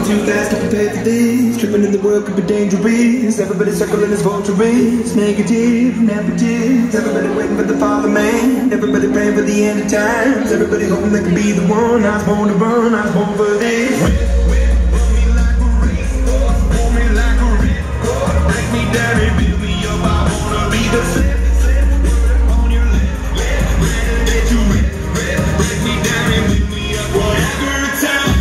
too fast to prepare for this. Tripping in the world could be dangerous. Everybody circling as vultures. Negative, negatives. Everybody waiting for the father man. Everybody praying for the end of times. Everybody hoping they could be the one. I was born to run, I was born for this. Run me like a race, hold me like a red. Break me down and build me up. I wanna be the slip on your lip. Let you rip. Break me down and build me up. Whatever it's time.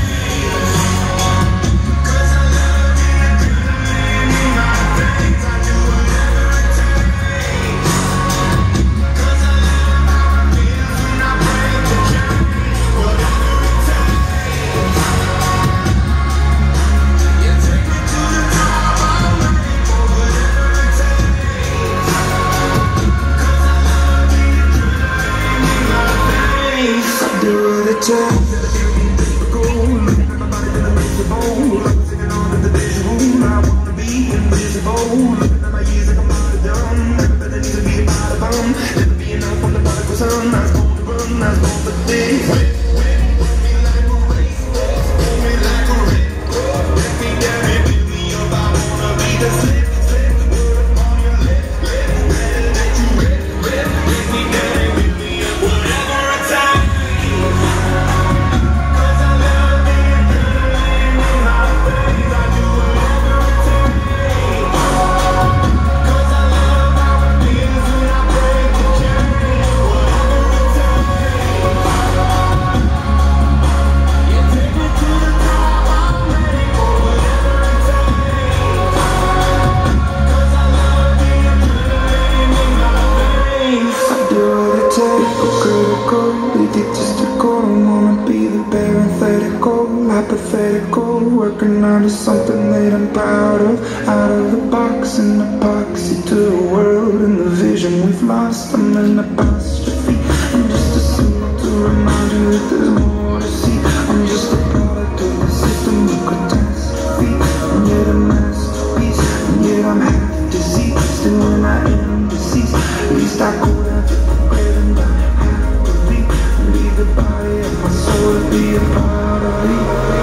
Hypothetical, working out of something that I'm proud of. Out of the box, an epoxy to the world and the vision we've lost. I'm an apostrophe. I'm just a symbol to remind you that there's more to see. I'm just a product of the system of catastrophe. And yet a masterpiece, and yet I'm half diseased. Still when I am deceased, at least I could have forgiven by happily. Leave the body of my soul to be a part of me.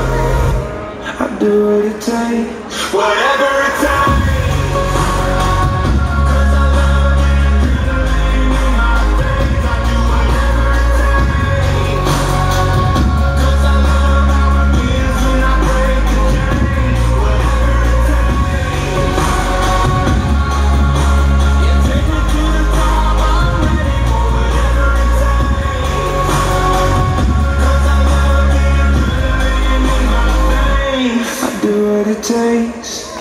I do what it takes, whatever it takes. Cause I love you, adrenaline in my veins. I do whatever it takes. Cause I love how it feels when I break the chains. Whatever it takes. Yeah, take me to the top, I'm ready for whatever it takes. Cause I love you, adrenaline in my veins. I do what it takes.